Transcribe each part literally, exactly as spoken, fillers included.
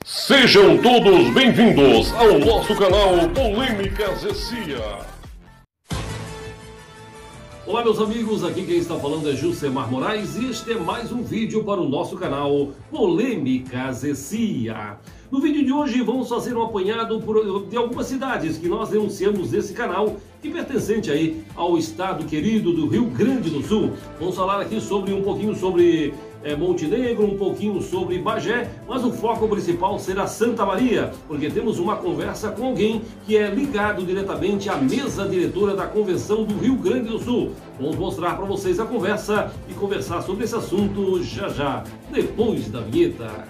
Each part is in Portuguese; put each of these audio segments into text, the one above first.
Sejam todos bem-vindos ao nosso canal Polêmicas e C I A. Olá meus amigos, aqui quem está falando é Jusemar Moraes e este é mais um vídeo para o nosso canal Polêmicas e C I A. No vídeo de hoje vamos fazer um apanhado por, de algumas cidades que nós denunciamos nesse canal e pertencente aí ao estado querido do Rio Grande do Sul. Vamos falar aqui sobre um pouquinho sobre é, Montenegro, um pouquinho sobre Bagé, mas o foco principal será Santa Maria, porque temos uma conversa com alguém que é ligado diretamente à mesa diretora da Convenção do Rio Grande do Sul. Vamos mostrar para vocês a conversa e conversar sobre esse assunto já já, depois da vinheta.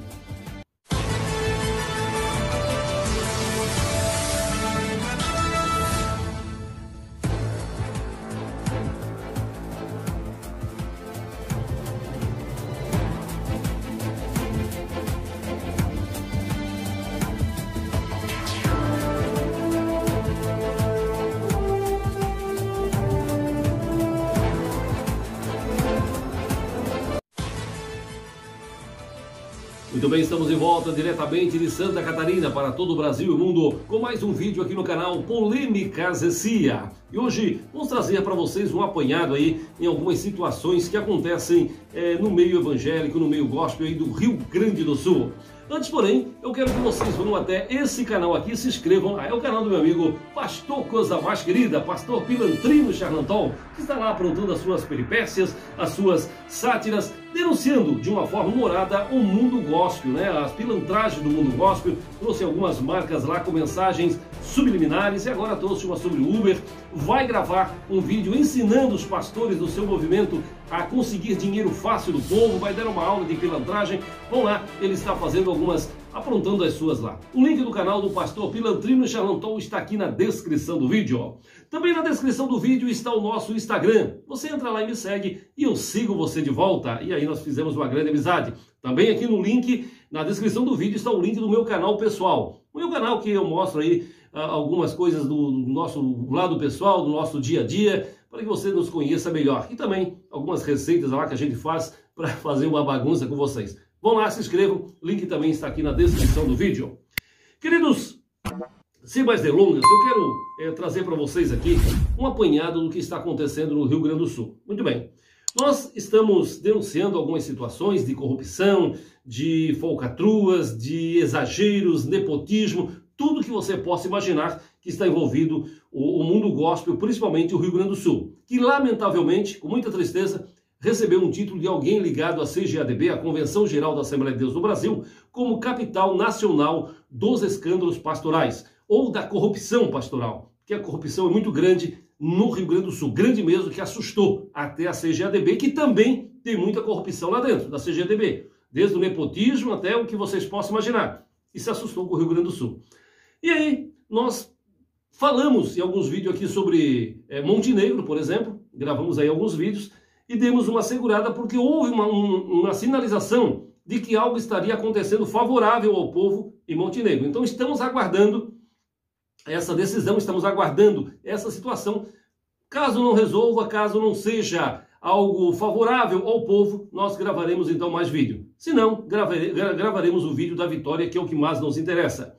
Muito bem, estamos de volta diretamente de Santa Catarina para todo o Brasil e o mundo com mais um vídeo aqui no canal Polêmicas e C I A. E hoje vamos trazer para vocês um apanhado aí em algumas situações que acontecem é, no meio evangélico, no meio gospel aí do Rio Grande do Sul. Antes, porém, eu quero que vocês vão até esse canal aqui, se inscrevam. Ah, é o canal do meu amigo Pastor Coisa Mais Querida, Pastor Pilantrino Charlantão, que está lá aprontando as suas peripécias, as suas sátiras, denunciando de uma forma humorada o mundo gospel, né? As pilantragens do mundo gospel. Trouxe algumas marcas lá com mensagens subliminares e agora trouxe uma sobre o Uber. Vai gravar um vídeo ensinando os pastores do seu movimento a conseguir dinheiro fácil do povo, vai dar uma aula de pilantragem. Vão lá, ele está fazendo algumas, aprontando as suas lá. O link do canal do Pastor Pilantrino Charlantão está aqui na descrição do vídeo. Também na descrição do vídeo está o nosso Instagram. Você entra lá e me segue e eu sigo você de volta. E aí nós fizemos uma grande amizade. Também aqui no link, na descrição do vídeo, está o link do meu canal pessoal. O meu canal que eu mostro aí uh, algumas coisas do, do nosso lado pessoal, do nosso dia a dia, para que você nos conheça melhor. E também algumas receitas lá que a gente faz para fazer uma bagunça com vocês. Vão lá, se inscrevam. O link também está aqui na descrição do vídeo. Queridos, sem mais delongas, eu quero é, trazer para vocês aqui um apanhado do que está acontecendo no Rio Grande do Sul. Muito bem. Nós estamos denunciando algumas situações de corrupção, de falcatruas, de exageros, nepotismo, tudo que você possa imaginar que está envolvido o, o mundo gospel, principalmente o Rio Grande do Sul, que lamentavelmente, com muita tristeza, recebeu um título de alguém ligado à C G A D B, a Convenção Geral da Assembleia de Deus do Brasil, como capital nacional dos escândalos pastorais, ou da corrupção pastoral, que a corrupção é muito grande no Rio Grande do Sul, grande mesmo, que assustou até a C G A D B, que também tem muita corrupção lá dentro da C G A D B, desde o nepotismo até o que vocês possam imaginar, e se assustou com o Rio Grande do Sul. E aí, nós falamos em alguns vídeos aqui sobre é, Montenegro, por exemplo, gravamos aí alguns vídeos, e demos uma segurada porque houve uma, um, uma sinalização de que algo estaria acontecendo favorável ao povo em Montenegro. Então estamos aguardando essa decisão, estamos aguardando essa situação. Caso não resolva, caso não seja algo favorável ao povo, nós gravaremos então mais vídeo. Se não, gravare, gravaremos o vídeo da vitória, que é o que mais nos interessa.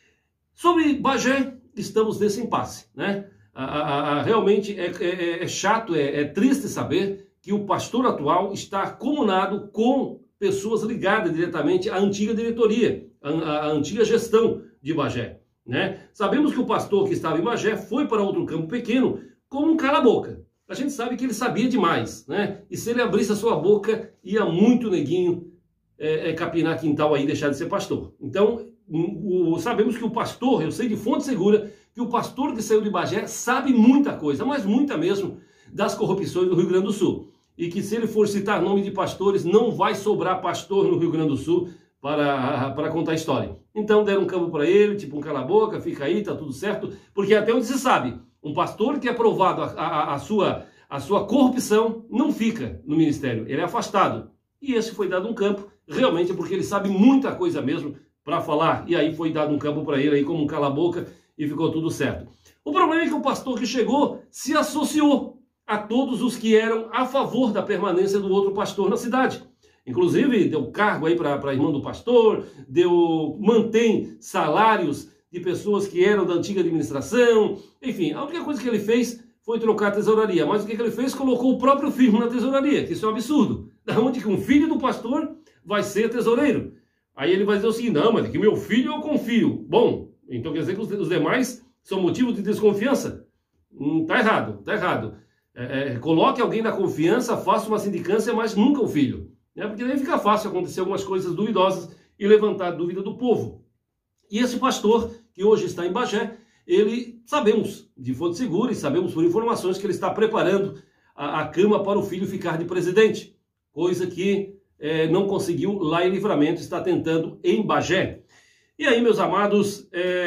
Sobre Bagé, estamos nesse impasse, né? A, a, a, realmente é, é, é chato, é, é triste saber que o pastor atual está comunado com pessoas ligadas diretamente à antiga diretoria, à, à antiga gestão de Bagé, né? Sabemos que o pastor que estava em Bagé foi para outro campo pequeno como um cala-boca. A gente sabe que ele sabia demais, né? E se ele abrisse a sua boca, ia muito neguinho é, é, capinar quintal aí e deixar de ser pastor. Então, o, sabemos que o pastor, eu sei de fonte segura, que o pastor que saiu de Bagé sabe muita coisa, mas muita mesmo, das corrupções do Rio Grande do Sul. E que se ele for citar nome de pastores, não vai sobrar pastor no Rio Grande do Sul para, para contar a história. Então deram um campo para ele, tipo um cala-boca, fica aí, tá tudo certo. Porque até onde se sabe, um pastor que é provado a, a, a, sua, a sua corrupção não fica no ministério, ele é afastado. E esse foi dado um campo, realmente porque ele sabe muita coisa mesmo para falar. E aí foi dado um campo para ele aí como um cala-boca e ficou tudo certo. O problema é que o pastor que chegou se associou a todos os que eram a favor da permanência do outro pastor na cidade. Inclusive, deu cargo aí para a irmã do pastor, deu, mantém salários de pessoas que eram da antiga administração. Enfim, a única coisa que ele fez foi trocar a tesouraria. Mas o que, que ele fez? Colocou o próprio filho na tesouraria, que isso é um absurdo. Da onde que um filho do pastor vai ser tesoureiro? Aí ele vai dizer o seguinte, não, mas é que meu filho eu confio. Bom, então quer dizer que os, os demais são motivo de desconfiança? Hum, tá errado, tá errado. É, é, coloque alguém na confiança, faça uma sindicância, mas nunca o filho. Né? Porque daí fica fácil acontecer algumas coisas duvidosas e levantar dúvida do povo. E esse pastor, que hoje está em Bagé, ele, sabemos de fonte segura e sabemos por informações que ele está preparando a, a cama para o filho ficar de presidente. Coisa que é, não conseguiu lá em Livramento, está tentando em Bagé. E aí, meus amados,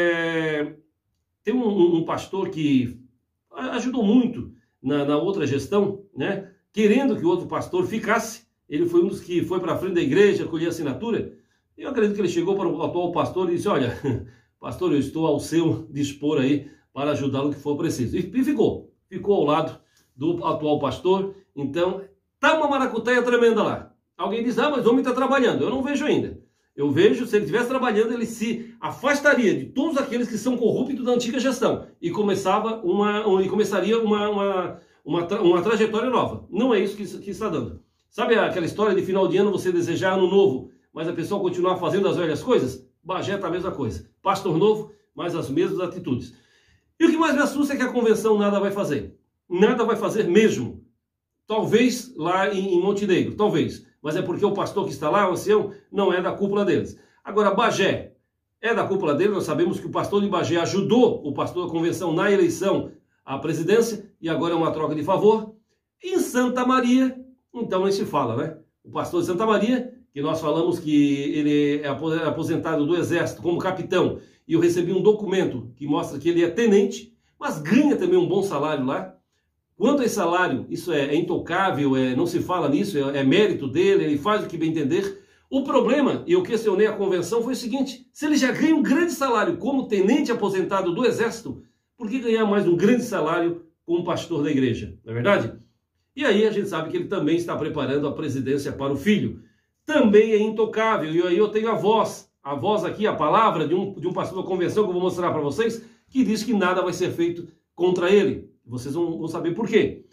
é, tem um, um pastor que ajudou muito na, na outra gestão, né? Querendo que o outro pastor ficasse. Ele foi um dos que foi para a frente da igreja, colher assinatura. Eu acredito que ele chegou para o atual pastor e disse, olha, pastor, eu estou ao seu dispor aí para ajudá-lo que for preciso. E ficou, ficou ao lado do atual pastor. Então, tá uma maracutaia tremenda lá. Alguém diz, ah, mas o homem está trabalhando. Eu não vejo ainda. Eu vejo, se ele estivesse trabalhando, ele se afastaria de todos aqueles que são corruptos da antiga gestão e, começava uma, e começaria uma, uma, uma, tra uma trajetória nova. Não é isso que, que está dando. Sabe aquela história de final de ano, você desejar ano novo, mas a pessoa continuar fazendo as velhas coisas? Bagé está a mesma coisa. Pastor novo, mas as mesmas atitudes. E o que mais me assusta é que a convenção nada vai fazer. Nada vai fazer mesmo. Talvez lá em, em Montenegro, talvez. Mas é porque o pastor que está lá, o ancião, não é da cúpula deles. Agora, Bagé é da cúpula dele. Nós sabemos que o pastor de Bagé ajudou o pastor da convenção na eleição à presidência e agora é uma troca de favor. Em Santa Maria, então nem se fala, né? O pastor de Santa Maria, que nós falamos que ele é aposentado do Exército como capitão, e eu recebi um documento que mostra que ele é tenente, mas ganha também um bom salário lá. Quanto a esse salário, isso é, é intocável, é, não se fala nisso, é, é mérito dele, ele faz o que bem entender. O problema, e eu questionei a convenção, foi o seguinte, se ele já ganha um grande salário como tenente aposentado do Exército, por que ganhar mais um grande salário como pastor da igreja? Não é verdade? E aí a gente sabe que ele também está preparando a presidência para o filho. Também é intocável, e aí eu tenho a voz, a voz aqui, a palavra de um, de um pastor da convenção que eu vou mostrar para vocês, que diz que nada vai ser feito contra ele. Vocês vão, vão saber por quê.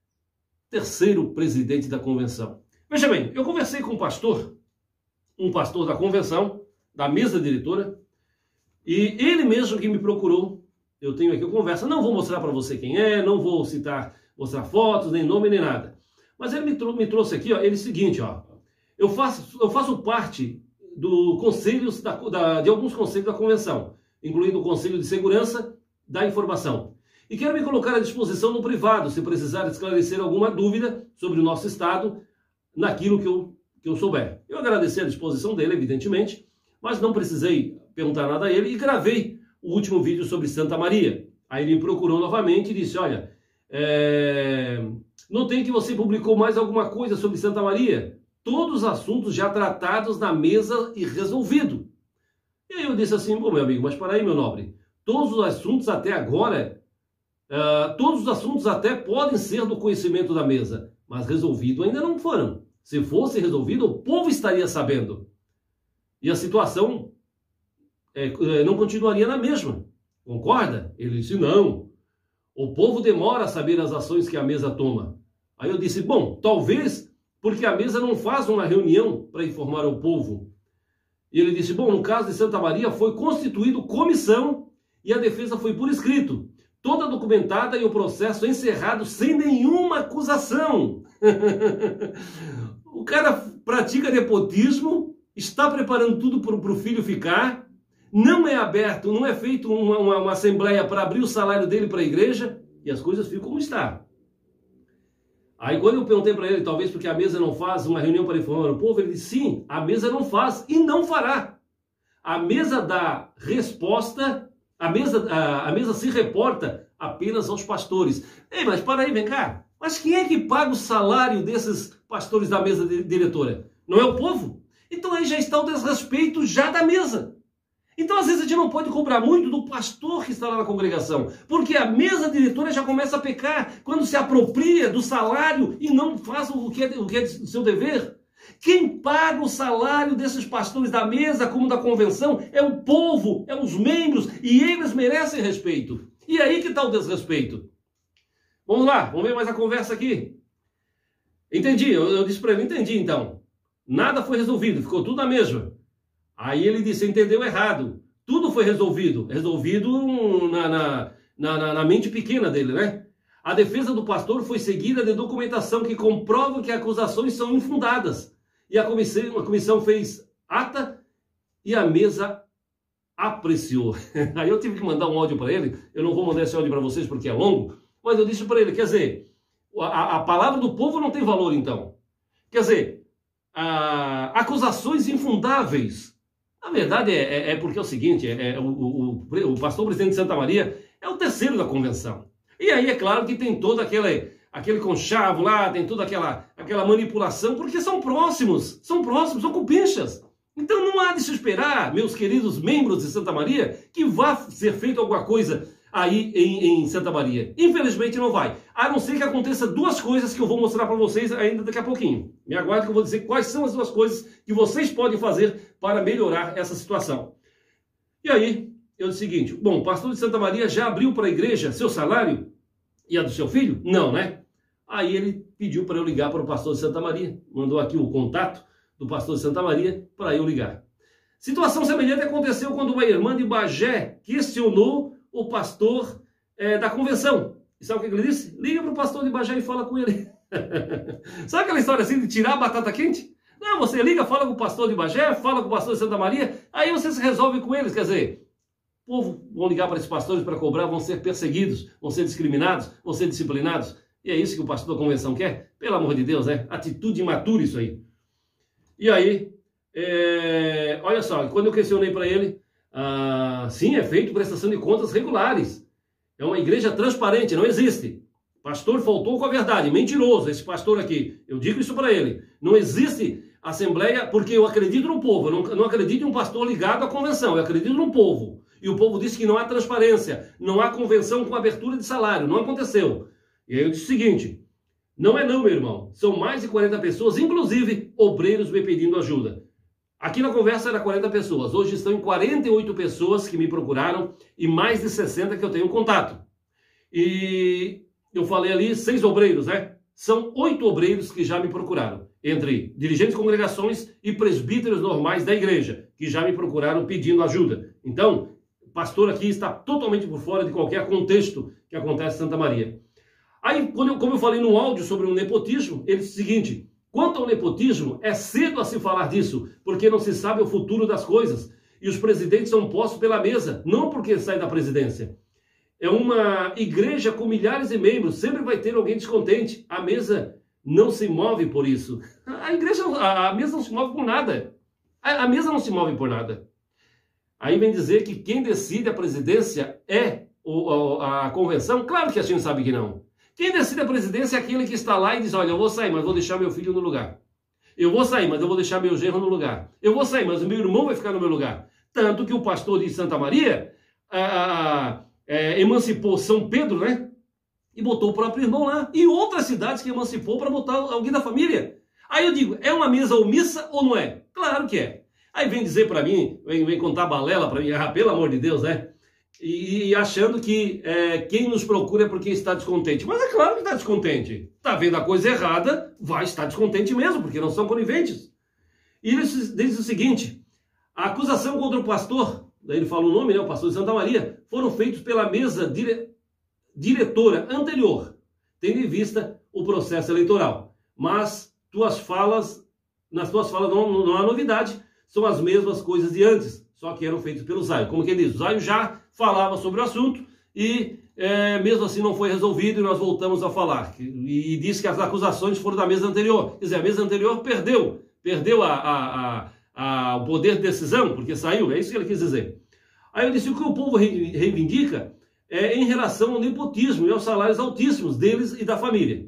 Terceiro presidente da convenção. Veja bem, eu conversei com um pastor, um pastor da convenção, da mesa diretora, e ele mesmo que me procurou. Eu tenho aqui a conversa, não vou mostrar para você quem é, não vou citar, mostrar fotos, nem nome, nem nada. Mas ele me, trou me trouxe aqui, ó, ele é o seguinte, ó, eu faço, eu faço parte do conselhos da, da, de alguns conselhos da convenção, incluindo o Conselho de Segurança da Informação. E quero me colocar à disposição no privado, se precisar esclarecer alguma dúvida sobre o nosso Estado, naquilo que eu, que eu souber. Eu agradeci a disposição dele, evidentemente, mas não precisei perguntar nada a ele e gravei o último vídeo sobre Santa Maria. Aí ele me procurou novamente e disse, olha, é... notei que você publicou mais alguma coisa sobre Santa Maria. Todos os assuntos já tratados na mesa e resolvido. E aí eu disse assim, bom, meu amigo, mas para aí, meu nobre, todos os assuntos até agora... Uh, todos os assuntos até podem ser do conhecimento da mesa, mas resolvido ainda não foram. Se fosse resolvido, o povo estaria sabendo. E a situação é, não continuaria na mesma. Concorda? Ele disse, não. O povo demora a saber as ações que a mesa toma. Aí eu disse, bom, talvez porque a mesa não faz uma reunião para informar o povo. E ele disse, bom, no caso de Santa Maria foi constituído comissão e a defesa foi por escrito. Toda documentada e o processo encerrado sem nenhuma acusação. O cara pratica nepotismo, está preparando tudo para o filho ficar, não é aberto, não é feito uma, uma, uma assembleia para abrir o salário dele para a igreja, e as coisas ficam como está. Aí quando eu perguntei para ele, talvez porque a mesa não faz uma reunião para informar o povo, ele disse, sim, a mesa não faz e não fará. A mesa dá resposta... A mesa, a, a mesa se reporta apenas aos pastores. Ei, mas para aí, vem cá. Mas quem é que paga o salário desses pastores da mesa de, diretora? Não é o povo? Então aí já está o desrespeito já da mesa. Então às vezes a gente não pode cobrar muito do pastor que está lá na congregação, porque a mesa diretora já começa a pecar quando se apropria do salário e não faz o que é, o que é do seu dever. Quem paga o salário desses pastores da mesa, como da convenção, é o povo, é os membros, e eles merecem respeito. E aí que está o desrespeito. Vamos lá, vamos ver mais a conversa aqui. Entendi, eu, eu disse para ele, entendi então. Nada foi resolvido, ficou tudo na mesma. Aí ele disse, entendeu errado. Tudo foi resolvido, resolvido na, na, na, na mente pequena dele, né? A defesa do pastor foi seguida de documentação que comprova que acusações são infundadas. E a comissão, a comissão fez ata e a mesa apreciou. Aí eu tive que mandar um áudio para ele. Eu não vou mandar esse áudio para vocês porque é longo, mas eu disse para ele, quer dizer, a, a palavra do povo não tem valor então. Quer dizer, a, acusações infundáveis. Na verdade é, é, é porque é o seguinte, é, é, o, o, o pastor presidente de Santa Maria é o terceiro da convenção. E aí é claro que tem todo aquele, aquele conchavo lá, tem toda aquela, aquela manipulação, porque são próximos, são próximos, são cupinchas. Então não há de se esperar, meus queridos membros de Santa Maria, que vá ser feito alguma coisa aí em, em Santa Maria. Infelizmente não vai. A não ser que aconteça duas coisas que eu vou mostrar para vocês ainda daqui a pouquinho. Me aguarde que eu vou dizer quais são as duas coisas que vocês podem fazer para melhorar essa situação. E aí, eu disse o seguinte, bom, o pastor de Santa Maria já abriu para a igreja seu salário e a do seu filho? Não, né? Aí ele pediu para eu ligar para o pastor de Santa Maria, mandou aqui o contato do pastor de Santa Maria para eu ligar. Situação semelhante aconteceu quando uma irmã de Bagé questionou o pastor é, da convenção. E sabe o que ele disse? Liga para o pastor de Bagé e fala com ele. Sabe aquela história assim de tirar a batata quente? Não, você liga, fala com o pastor de Bagé, fala com o pastor de Santa Maria, aí você se resolve com eles, quer dizer, o povo vão ligar para esses pastores para cobrar, vão ser perseguidos, vão ser discriminados, vão ser disciplinados. E é isso que o pastor da convenção quer? Pelo amor de Deus, né? Atitude imatura isso aí. E aí, é... olha só, quando eu questionei para ele, ah, sim, é feito prestação de contas regulares. É uma igreja transparente, não existe. Pastor faltou com a verdade, mentiroso esse pastor aqui. Eu digo isso para ele. Não existe assembleia, porque eu acredito no povo, eu não, não acredito em um pastor ligado à convenção, eu acredito no povo. E o povo disse que não há transparência, não há convenção com abertura de salário, não aconteceu. E aí eu disse o seguinte, não é não, meu irmão, são mais de quarenta pessoas, inclusive obreiros me pedindo ajuda. Aqui na conversa era quarenta pessoas, hoje estão em quarenta e oito pessoas que me procuraram e mais de sessenta que eu tenho contato. E eu falei ali seis obreiros, né? São oito obreiros que já me procuraram, entre dirigentes de congregações e presbíteros normais da igreja, que já me procuraram pedindo ajuda. Então, o pastor aqui está totalmente por fora de qualquer contexto que acontece em Santa Maria. Aí, quando eu, como eu falei no áudio sobre o nepotismo, ele disse o seguinte, quanto ao nepotismo, é cedo a se falar disso, porque não se sabe o futuro das coisas, e os presidentes são postos pela mesa, não porque sai da presidência. É uma igreja com milhares de membros, sempre vai ter alguém descontente. A mesa não se move por isso. A igreja, a, a mesa não se move por nada. A, a mesa não se move por nada. Aí vem dizer que quem decide a presidência é o, a, a convenção? Claro que a gente sabe que não. Quem decide a presidência é aquele que está lá e diz, olha, eu vou sair, mas vou deixar meu filho no lugar. Eu vou sair, mas eu vou deixar meu genro no lugar. Eu vou sair, mas o meu irmão vai ficar no meu lugar. Tanto que o pastor de Santa Maria... A, a, É, emancipou São Pedro, né? E botou o próprio irmão lá. E outras cidades que emancipou para botar alguém da família. Aí eu digo, é uma mesa omissa ou não é? Claro que é. Aí vem dizer para mim, vem, vem contar balela para mim, ah, pelo amor de Deus, né? E, e achando que é, quem nos procura é porque está descontente. Mas é claro que está descontente. Está vendo a coisa errada, vai estar descontente mesmo, porque não são coniventes. E ele diz o seguinte, a acusação contra o pastor... Daí ele fala o nome, né, o pastor de Santa Maria, foram feitos pela mesa dire... diretora anterior, tendo em vista o processo eleitoral. Mas tuas falas, nas tuas falas não, não há novidade, são as mesmas coisas de antes, só que eram feitas pelo Zaio. Como quem diz, o Zaio já falava sobre o assunto e é, mesmo assim não foi resolvido e nós voltamos a falar. E, e disse que as acusações foram da mesa anterior. Quer dizer, a mesa anterior perdeu, perdeu a... a, a A, o poder de decisão, porque saiu, é isso que ele quis dizer. Aí eu disse, o que o povo reivindica é em relação ao nepotismo e aos salários altíssimos deles e da família.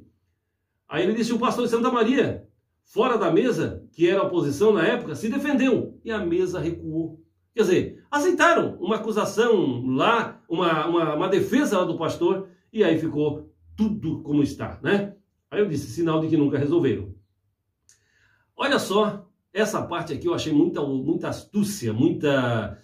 Aí ele disse, o pastor de Santa Maria, fora da mesa, que era a oposição na época, se defendeu, e a mesa recuou. Quer dizer, aceitaram uma acusação lá, uma, uma, uma defesa lá do pastor, e aí ficou tudo como está, né? Aí eu disse, sinal de que nunca resolveram. Olha só, essa parte aqui eu achei muita, muita astúcia, muita,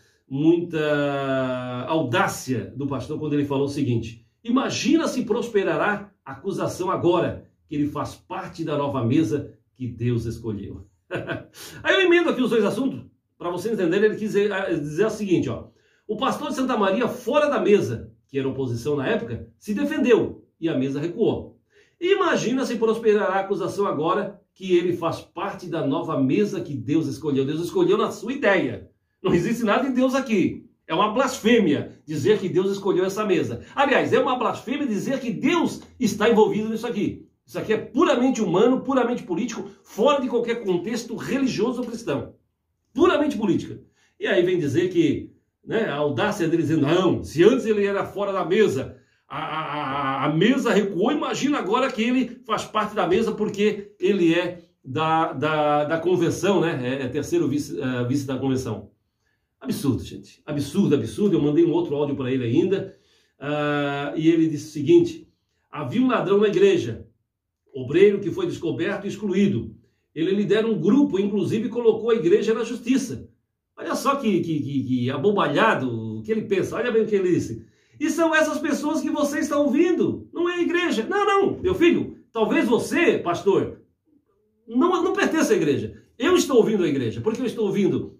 muita audácia do pastor quando ele falou o seguinte: imagina se prosperará a acusação agora que ele faz parte da nova mesa que Deus escolheu. Aí eu emendo aqui os dois assuntos, para vocês entenderem. Ele quis dizer, dizer o seguinte, ó: o pastor de Santa Maria, fora da mesa, que era oposição na época, se defendeu e a mesa recuou. Imagina se prosperará a acusação agora que ele faz parte da nova mesa que Deus escolheu. Deus escolheu na sua ideia. Não existe nada em Deus aqui. É uma blasfêmia dizer que Deus escolheu essa mesa. Aliás, é uma blasfêmia dizer que Deus está envolvido nisso aqui. Isso aqui é puramente humano, puramente político, fora de qualquer contexto religioso ou cristão. Puramente política. E aí vem dizer que, né, a audácia dele dizendo: não, se antes ele era fora da mesa, a, a, a mesa recuou, imagina agora que ele faz parte da mesa porque ele é da, da, da convenção, né? É, é terceiro vice, uh, vice da convenção. Absurdo, gente. Absurdo, absurdo. Eu mandei um outro áudio para ele ainda. Uh, e ele disse o seguinte: havia um ladrão na igreja, obreiro que foi descoberto e excluído. Ele lidera um grupo, inclusive colocou a igreja na justiça. Olha só que, que, que, que abobalhado o que ele pensa. Olha bem o que ele disse. E são essas pessoas que você está ouvindo. Não é a igreja. Não, não, meu filho. Talvez você, pastor, não, não pertence à igreja. Eu estou ouvindo a igreja, porque eu estou ouvindo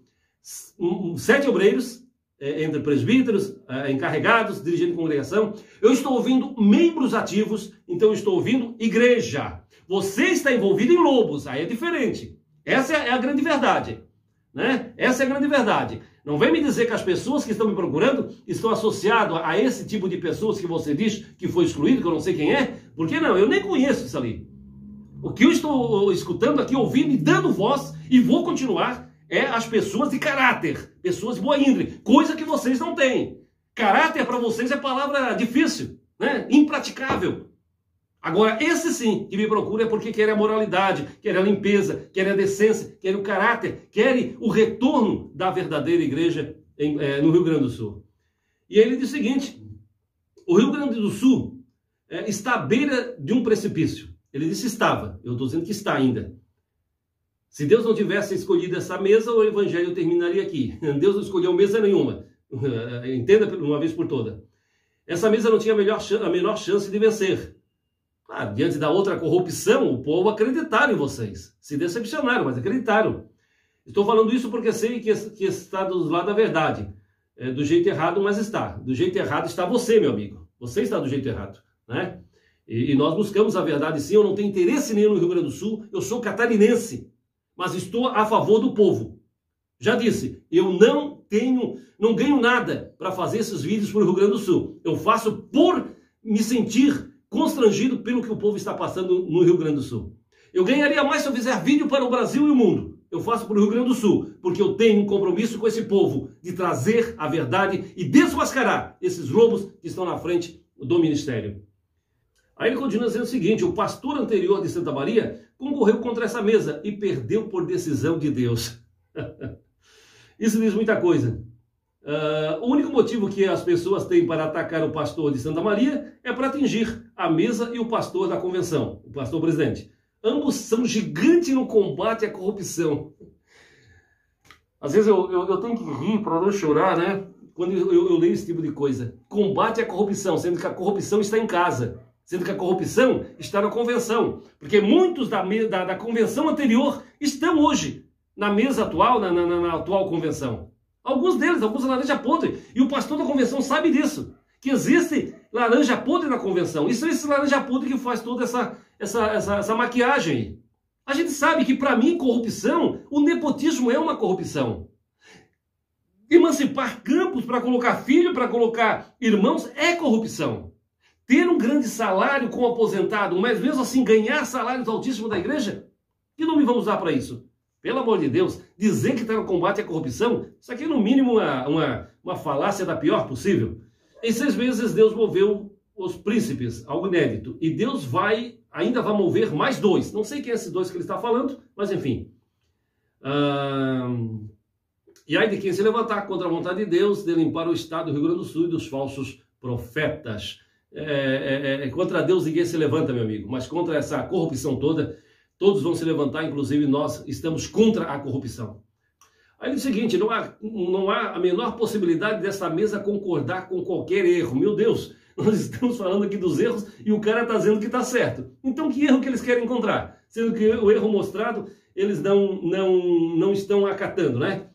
sete obreiros, é, entre presbíteros, é, encarregados, dirigindo congregação. Eu estou ouvindo membros ativos, então eu estou ouvindo igreja. Você está envolvido em lobos, aí é diferente. Essa é a grande verdade, né? Essa é a grande verdade. Não vem me dizer que as pessoas que estão me procurando estão associadas a esse tipo de pessoas que você diz que foi excluído, que eu não sei quem é, porque não, eu nem conheço isso ali. O que eu estou escutando aqui, ouvindo e dando voz, e vou continuar, é as pessoas de caráter, pessoas de boa índole, coisa que vocês não têm. Caráter para vocês é palavra difícil, né? Impraticável. Agora, esse sim que me procura é porque quer a moralidade, quer a limpeza, quer a decência, quer o caráter, quer o retorno da verdadeira igreja em, é, no Rio Grande do Sul. E ele diz o seguinte: o Rio Grande do Sul é, está à beira de um precipício. Ele disse estava, eu estou dizendo que está ainda. Se Deus não tivesse escolhido essa mesa, o evangelho terminaria aqui. Deus não escolheu mesa nenhuma. Entenda uma vez por toda. Essa mesa não tinha a, melhor, a menor chance de vencer. Ah, diante da outra corrupção, o povo acreditaram em vocês. Se decepcionaram, mas acreditaram. Estou falando isso porque sei que, que está do lado da verdade. É, do jeito errado, mas está. Do jeito errado está você, meu amigo. Você está do jeito errado, né? E, e nós buscamos a verdade sim. Eu não tenho interesse nenhum no Rio Grande do Sul. Eu sou catarinense, mas estou a favor do povo. Já disse, eu não tenho, não ganho nada para fazer esses vídeos para o Rio Grande do Sul. Eu faço por me sentir constrangido pelo que o povo está passando no Rio Grande do Sul. Eu ganharia mais se eu fizer vídeo para o Brasil e o mundo. Eu faço para o Rio Grande do Sul, porque eu tenho um compromisso com esse povo de trazer a verdade e desmascarar esses lobos que estão na frente do ministério. Aí ele continua dizendo o seguinte: o pastor anterior de Santa Maria concorreu contra essa mesa e perdeu por decisão de Deus. Isso diz muita coisa. Uh, o único motivo que as pessoas têm para atacar o pastor de Santa Maria é para atingir a mesa e o pastor da convenção, o pastor presidente. Ambos são gigantes no combate à corrupção. Às vezes eu, eu, eu tenho que rir para não chorar, né? Quando eu, eu, eu leio esse tipo de coisa. Combate à corrupção, sendo que a corrupção está em casa. Sendo que a corrupção está na convenção. Porque muitos da, da, da convenção anterior estão hoje na mesa atual, na, na, na atual convenção. Alguns deles, alguns laranja podre. E o pastor da convenção sabe disso. Que existe laranja podre na convenção. Isso é esse laranja podre que faz toda essa, essa, essa, essa maquiagem. A gente sabe que, para mim, corrupção, o nepotismo é uma corrupção. Emancipar campos para colocar filho, para colocar irmãos, é corrupção. Ter um grande salário como aposentado, mas mesmo assim ganhar salários altíssimos da igreja, que nome vamos usar para isso? Pelo amor de Deus, dizer que está no combate à corrupção, isso aqui é no mínimo uma, uma, uma falácia da pior possível. Em seis meses Deus moveu os príncipes, algo inédito. E Deus vai, ainda vai mover mais dois. Não sei quem é esses dois que ele está falando, mas enfim. Hum... E aí de quem se levantar contra a vontade de Deus, de limpar o estado do Rio Grande do Sul e dos falsos profetas. É, é, é, contra Deus ninguém se levanta, meu amigo, mas contra essa corrupção toda, todos vão se levantar, inclusive nós estamos contra a corrupção. Aí ele diz o seguinte, não há, não há a menor possibilidade dessa mesa concordar com qualquer erro. Meu Deus, nós estamos falando aqui dos erros e o cara está dizendo que está certo. Então que erro que eles querem encontrar? Sendo que o erro mostrado, eles não, não, não estão acatando, né?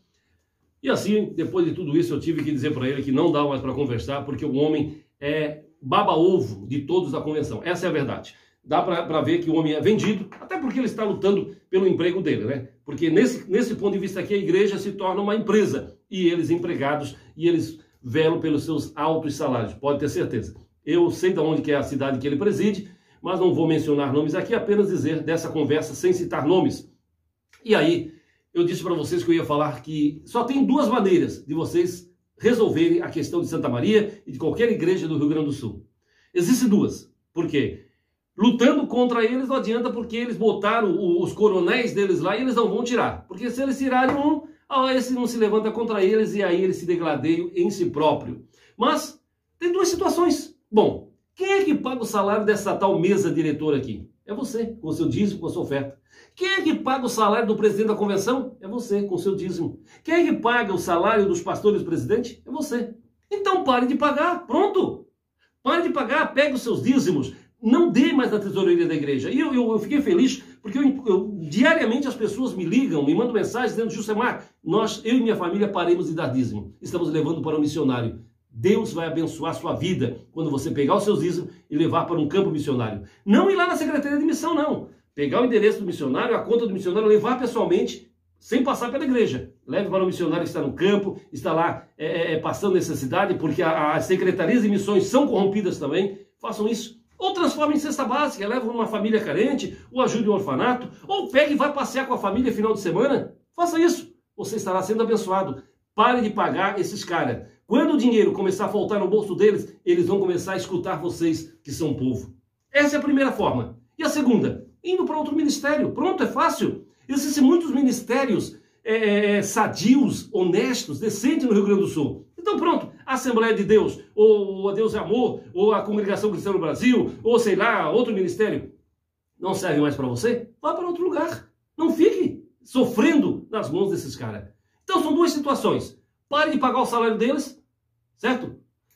E assim, depois de tudo isso, eu tive que dizer para ele que não dá mais para conversar, porque o homem é baba-ovo de todos da convenção. Essa é a verdade. Dá para ver que o homem é vendido, até porque ele está lutando pelo emprego dele, né? Porque nesse, nesse ponto de vista aqui, a igreja se torna uma empresa, e eles empregados, e eles velam pelos seus altos salários, pode ter certeza. Eu sei de onde que é a cidade que ele preside, mas não vou mencionar nomes aqui, apenas dizer dessa conversa sem citar nomes. E aí, eu disse para vocês que eu ia falar que só tem duas maneiras de vocês resolverem a questão de Santa Maria e de qualquer igreja do Rio Grande do Sul. Existem duas. Por quê? Lutando contra eles não adianta, porque eles botaram os coronéis deles lá e eles não vão tirar. Porque se eles tirarem um, esse não se levanta contra eles e aí eles se degladeiam em si próprio. Mas tem duas situações. Bom, quem é que paga o salário dessa tal mesa diretora aqui? É você, com o seu dízimo, com a sua oferta. Quem é que paga o salário do presidente da convenção? É você, com o seu dízimo. Quem é que paga o salário dos pastores do presidente? É você. Então pare de pagar, pronto. Pare de pagar, pegue os seus dízimos. Não dê mais na tesouraria da igreja. E eu, eu, eu fiquei feliz, porque eu, eu, diariamente as pessoas me ligam, me mandam mensagens dizendo, Jusemar, nós, eu e minha família paremos de dar dízimo. Estamos levando para um missionário. Deus vai abençoar a sua vida quando você pegar os seus dízimos e levar para um campo missionário. Não ir lá na Secretaria de Missão, não. Pegar o endereço do missionário, a conta do missionário, levar pessoalmente, sem passar pela igreja. Leve para o missionário que está no campo, está lá é, é, passando necessidade, porque as secretarias de missões são corrompidas também. Façam isso. Ou transforme em cesta básica, leva uma família carente, ou ajude um orfanato, ou pegue e vai passear com a família final de semana. Faça isso. Você estará sendo abençoado. Pare de pagar esses caras. Quando o dinheiro começar a faltar no bolso deles, eles vão começar a escutar vocês, que são povo. Essa é a primeira forma. E a segunda? Indo para outro ministério. Pronto, é fácil. Existem muitos ministérios é, sadios, honestos, decentes no Rio Grande do Sul. Então pronto, a Assembleia de Deus, ou a Deus é Amor, ou a Congregação Cristã no Brasil, ou sei lá, outro ministério, não serve mais para você? Vá para outro lugar. Não fique sofrendo nas mãos desses caras. Então são duas situações. Pare de pagar o salário deles, certo?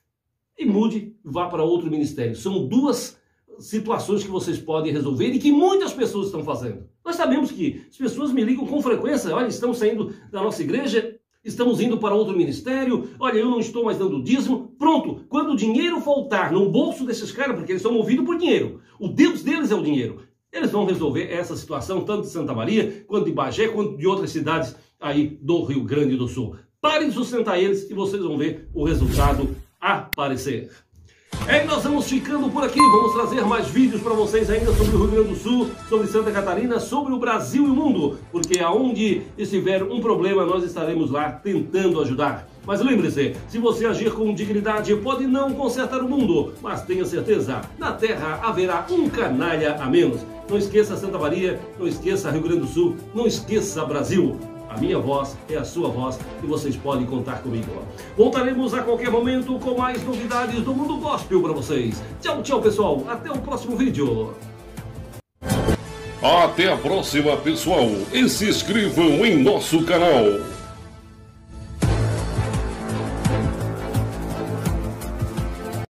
E mude, vá para outro ministério. São duas situações que vocês podem resolver e que muitas pessoas estão fazendo. Nós sabemos que as pessoas me ligam com frequência, olha, estamos saindo da nossa igreja, estamos indo para outro ministério, olha, eu não estou mais dando dízimo. Pronto, quando o dinheiro faltar no bolso desses caras, porque eles são movidos por dinheiro, o Deus deles é o dinheiro, eles vão resolver essa situação, tanto de Santa Maria, quanto de Bagé, quanto de outras cidades aí do Rio Grande do Sul. Parem de sustentar eles e vocês vão ver o resultado aparecer. É, e nós vamos ficando por aqui, vamos trazer mais vídeos para vocês ainda sobre o Rio Grande do Sul, sobre Santa Catarina, sobre o Brasil e o mundo, porque aonde estiver um problema, nós estaremos lá tentando ajudar. Mas lembre-se, se você agir com dignidade, pode não consertar o mundo, mas tenha certeza, na Terra haverá um canalha a menos. Não esqueça Santa Maria, não esqueça Rio Grande do Sul, não esqueça Brasil. A minha voz é a sua voz e vocês podem contar comigo. Voltaremos a qualquer momento com mais novidades do mundo gospel para vocês. Tchau, tchau, pessoal. Até o próximo vídeo. Até a próxima, pessoal. E se inscrevam em nosso canal.